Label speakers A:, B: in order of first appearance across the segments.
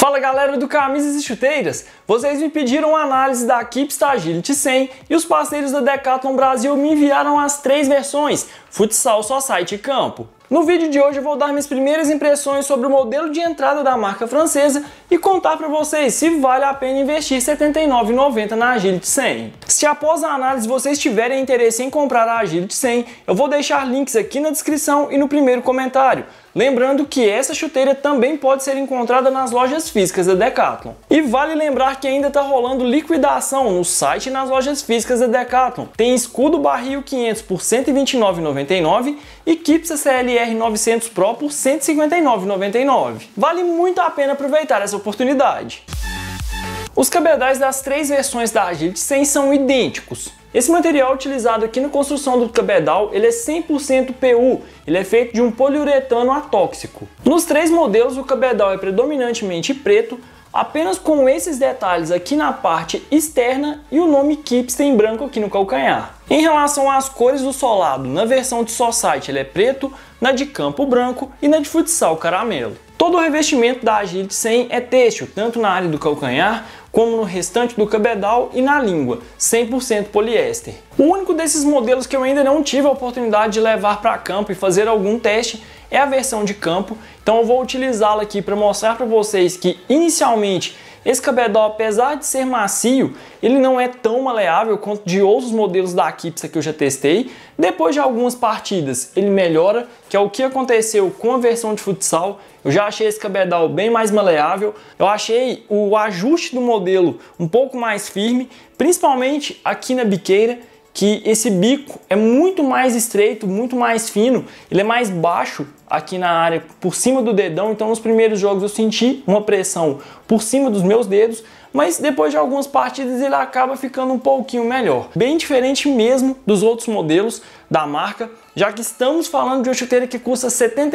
A: Fala galera do Camisas e Chuteiras, vocês me pediram uma análise da Kipsta Agility 100 e os parceiros da Decathlon Brasil me enviaram as 3 versões, futsal, society e campo. No vídeo de hoje eu vou dar minhas primeiras impressões sobre o modelo de entrada da marca francesa e contar para vocês se vale a pena investir R$ 79,90 na Agility 100. Se após a análise vocês tiverem interesse em comprar a Agility 100, eu vou deixar links aqui na descrição e no primeiro comentário. Lembrando que essa chuteira também pode ser encontrada nas lojas físicas da Decathlon. E vale lembrar que ainda está rolando liquidação no site e nas lojas físicas da Decathlon. Tem escudo barril 500 por R$ 129,99 e Kipsta CLR 900 Pro por R$ 159,99. Vale muito a pena aproveitar essa oportunidade. Os cabedais das 3 versões da Agility 100 são idênticos. Esse material utilizado aqui na construção do cabedal, ele é 100% PU, ele é feito de um poliuretano atóxico. Nos 3 modelos o cabedal é predominantemente preto, apenas com esses detalhes aqui na parte externa e o nome Kipsta em branco aqui no calcanhar. Em relação às cores do solado, na versão de Society ele é preto, na de campo branco e na de futsal caramelo. Todo o revestimento da Agility 100 é têxtil, tanto na área do calcanhar, como no restante do cabedal e na língua, 100% poliéster. O único desses modelos que eu ainda não tive a oportunidade de levar para campo e fazer algum teste é a versão de campo, então eu vou utilizá-la aqui para mostrar para vocês que inicialmente esse cabedal, apesar de ser macio, ele não é tão maleável quanto de outros modelos da Kipsta que eu já testei. Depois de algumas partidas ele melhora, que é o que aconteceu com a versão de futsal. Eu já achei esse cabedal bem mais maleável, eu achei o ajuste do modelo um pouco mais firme, principalmente aqui na biqueira, que esse bico é muito mais estreito, muito mais fino, ele é mais baixo aqui na área por cima do dedão, então nos primeiros jogos eu senti uma pressão por cima dos meus dedos, mas depois de algumas partidas ele acaba ficando um pouquinho melhor. Bem diferente mesmo dos outros modelos da marca, já que estamos falando de uma chuteira que custa R$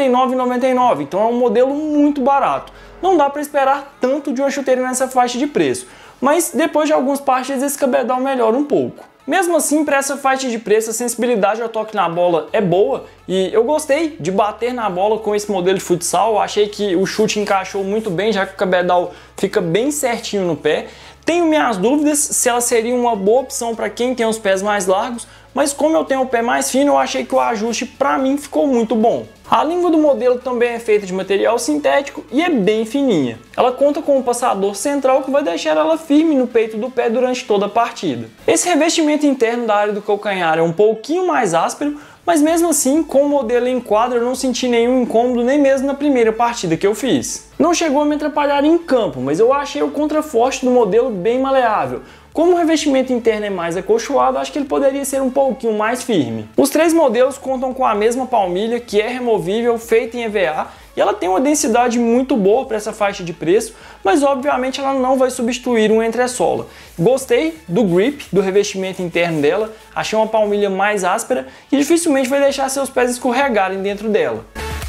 A: 79,99, então é um modelo muito barato. Não dá para esperar tanto de uma chuteira nessa faixa de preço, mas depois de algumas partidas esse cabedal melhora um pouco. Mesmo assim, para essa faixa de preço, a sensibilidade ao toque na bola é boa e eu gostei de bater na bola com esse modelo de futsal. Eu achei que o chute encaixou muito bem, já que o cabedal fica bem certinho no pé. Tenho minhas dúvidas se ela seria uma boa opção para quem tem os pés mais largos, mas como eu tenho o pé mais fino, eu achei que o ajuste para mim ficou muito bom. A língua do modelo também é feita de material sintético e é bem fininha. Ela conta com um passador central que vai deixar ela firme no peito do pé durante toda a partida. Esse revestimento interno da área do calcanhar é um pouquinho mais áspero, mas mesmo assim, com o modelo em quadro, eu não senti nenhum incômodo nem mesmo na primeira partida que eu fiz. Não chegou a me atrapalhar em campo, mas eu achei o contraforte do modelo bem maleável. Como o revestimento interno é mais acolchoado, acho que ele poderia ser um pouquinho mais firme. Os 3 modelos contam com a mesma palmilha, que é removível, feita em EVA, e ela tem uma densidade muito boa para essa faixa de preço, mas obviamente ela não vai substituir um entressola. Gostei do grip, do revestimento interno dela, achei uma palmilha mais áspera e dificilmente vai deixar seus pés escorregarem dentro dela.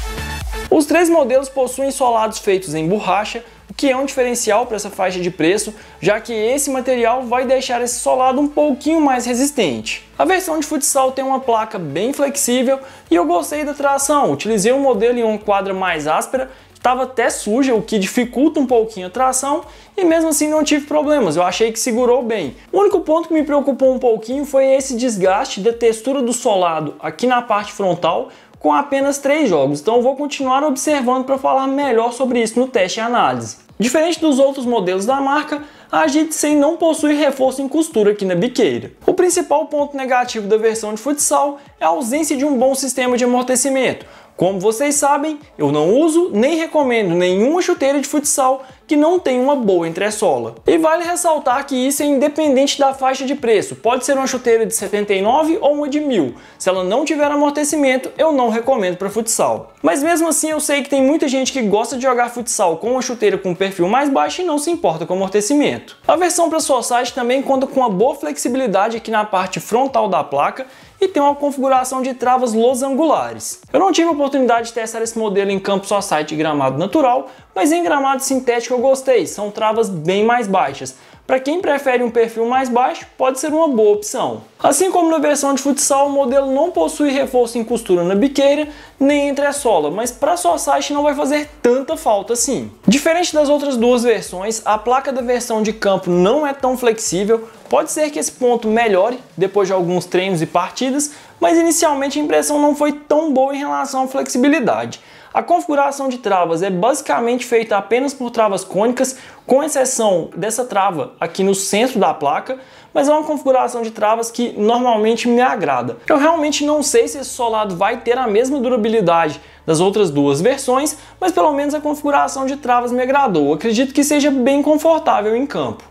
A: Os 3 modelos possuem solados feitos em borracha, o que é um diferencial para essa faixa de preço, já que esse material vai deixar esse solado um pouquinho mais resistente. A versão de futsal tem uma placa bem flexível e eu gostei da tração. Utilizei um modelo em uma quadra mais áspera, estava até suja, o que dificulta um pouquinho a tração, e mesmo assim não tive problemas, eu achei que segurou bem. O único ponto que me preocupou um pouquinho foi esse desgaste da textura do solado aqui na parte frontal, com apenas 3 jogos, então eu vou continuar observando para falar melhor sobre isso no teste e análise. Diferente dos outros modelos da marca, a Agility 100 não possui reforço em costura aqui na biqueira. O principal ponto negativo da versão de futsal é a ausência de um bom sistema de amortecimento. Como vocês sabem, eu não uso nem recomendo nenhuma chuteira de futsal que não tenha uma boa entressola. E vale ressaltar que isso é independente da faixa de preço, pode ser uma chuteira de 79 ou uma de 1000. Se ela não tiver amortecimento, eu não recomendo para futsal. Mas mesmo assim eu sei que tem muita gente que gosta de jogar futsal com uma chuteira com perfil mais baixo e não se importa com amortecimento. A versão para Society também conta com uma boa flexibilidade aqui na parte frontal da placa e tem uma configuração de travas losangulares. Eu não tive a oportunidade de testar esse modelo em campo Society e gramado natural, mas em gramado sintético eu gostei, são travas bem mais baixas. para quem prefere um perfil mais baixo, pode ser uma boa opção. Assim como na versão de futsal, o modelo não possui reforço em costura na biqueira nem entressola, mas para society não vai fazer tanta falta assim. Diferente das outras duas versões, a placa da versão de campo não é tão flexível. Pode ser que esse ponto melhore depois de alguns treinos e partidas, mas inicialmente a impressão não foi tão boa em relação à flexibilidade. A configuração de travas é basicamente feita apenas por travas cônicas, com exceção dessa trava aqui no centro da placa, mas é uma configuração de travas que normalmente me agrada. Eu realmente não sei se esse solado vai ter a mesma durabilidade das outras duas versões, mas pelo menos a configuração de travas me agradou. Eu acredito que seja bem confortável em campo.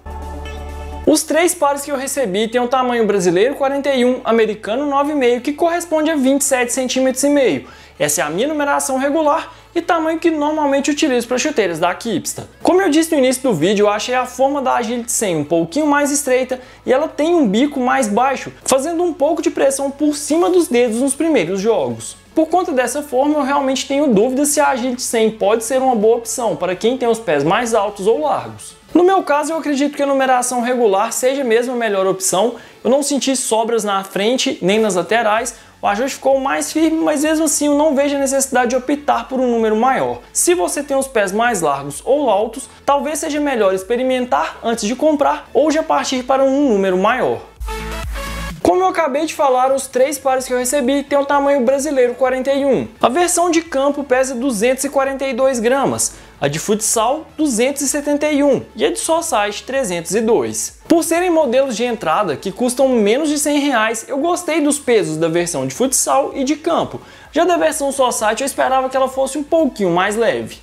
A: Os 3 pares que eu recebi têm o tamanho brasileiro 41, americano 9,5, que corresponde a 27,5 cm. Essa é a minha numeração regular e tamanho que normalmente utilizo para chuteiras da Kipsta. Como eu disse no início do vídeo, eu achei a forma da Agility 100 um pouquinho mais estreita e ela tem um bico mais baixo, fazendo um pouco de pressão por cima dos dedos nos primeiros jogos. Por conta dessa forma, eu realmente tenho dúvidas se a Agility 100 pode ser uma boa opção para quem tem os pés mais altos ou largos. No meu caso, eu acredito que a numeração regular seja mesmo a melhor opção. Eu não senti sobras na frente nem nas laterais, o ajuste ficou mais firme, mas mesmo assim eu não vejo a necessidade de optar por um número maior. Se você tem os pés mais largos ou altos, talvez seja melhor experimentar antes de comprar ou já partir para um número maior. Como eu acabei de falar, os 3 pares que eu recebi têm o tamanho brasileiro 41. A versão de campo pesa 242 gramas, a de futsal 271 e a de society 302. Por serem modelos de entrada que custam menos de R$100, eu gostei dos pesos da versão de futsal e de campo. Já da versão society eu esperava que ela fosse um pouquinho mais leve.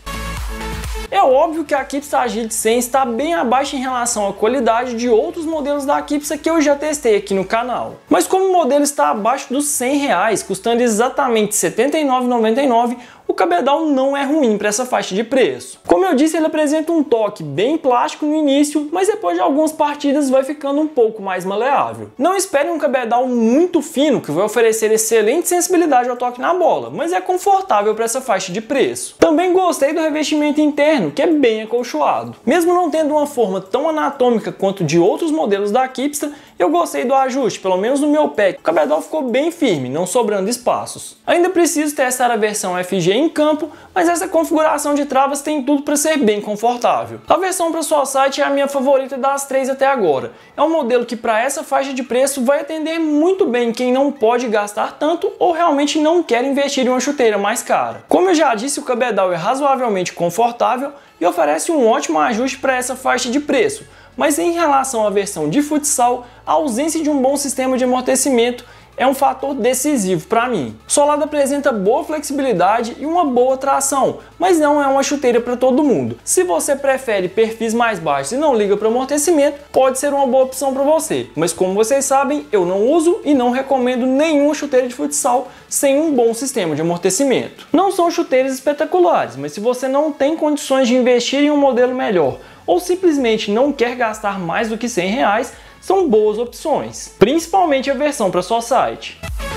A: É óbvio que a Kipsta Agility 100 está bem abaixo em relação à qualidade de outros modelos da Kipsta que eu já testei aqui no canal. Mas como o modelo está abaixo dos R$100, custando exatamente R$ 79,99, o cabedal não é ruim para essa faixa de preço. Como eu disse, ele apresenta um toque bem plástico no início, mas depois de algumas partidas vai ficando um pouco mais maleável. Não espere um cabedal muito fino que vai oferecer excelente sensibilidade ao toque na bola, mas é confortável para essa faixa de preço. Também gostei do revestimento interno, que é bem acolchoado. Mesmo não tendo uma forma tão anatômica quanto de outros modelos da Kipsta, eu gostei do ajuste, pelo menos no meu pé. O cabedal ficou bem firme, não sobrando espaços. Ainda preciso testar a versão FG em campo, mas essa configuração de travas tem tudo para ser bem confortável. A versão para society é a minha favorita das 3 até agora. É um modelo que para essa faixa de preço vai atender muito bem quem não pode gastar tanto ou realmente não quer investir em uma chuteira mais cara. Como eu já disse, o cabedal é razoavelmente confortável e oferece um ótimo ajuste para essa faixa de preço. Mas em relação à versão de futsal, a ausência de um bom sistema de amortecimento é um fator decisivo para mim. O solado apresenta boa flexibilidade e uma boa tração, mas não é uma chuteira para todo mundo. Se você prefere perfis mais baixos e não liga para amortecimento, pode ser uma boa opção para você. Mas como vocês sabem, eu não uso e não recomendo nenhuma chuteira de futsal sem um bom sistema de amortecimento. Não são chuteiras espetaculares, mas se você não tem condições de investir em um modelo melhor ou simplesmente não quer gastar mais do que R$100, são boas opções, principalmente a versão para society.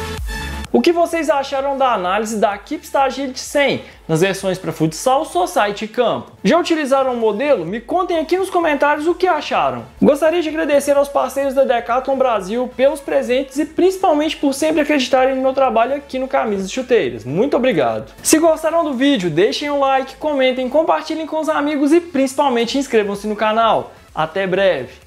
A: O que vocês acharam da análise da Kipsta Agility 100 nas versões para futsal, society e campo? Já utilizaram o modelo? Me contem aqui nos comentários o que acharam. Gostaria de agradecer aos parceiros da Decathlon Brasil pelos presentes e principalmente por sempre acreditarem no meu trabalho aqui no Camisas e Chuteiras. Muito obrigado! Se gostaram do vídeo, deixem um like, comentem, compartilhem com os amigos e principalmente inscrevam-se no canal. Até breve!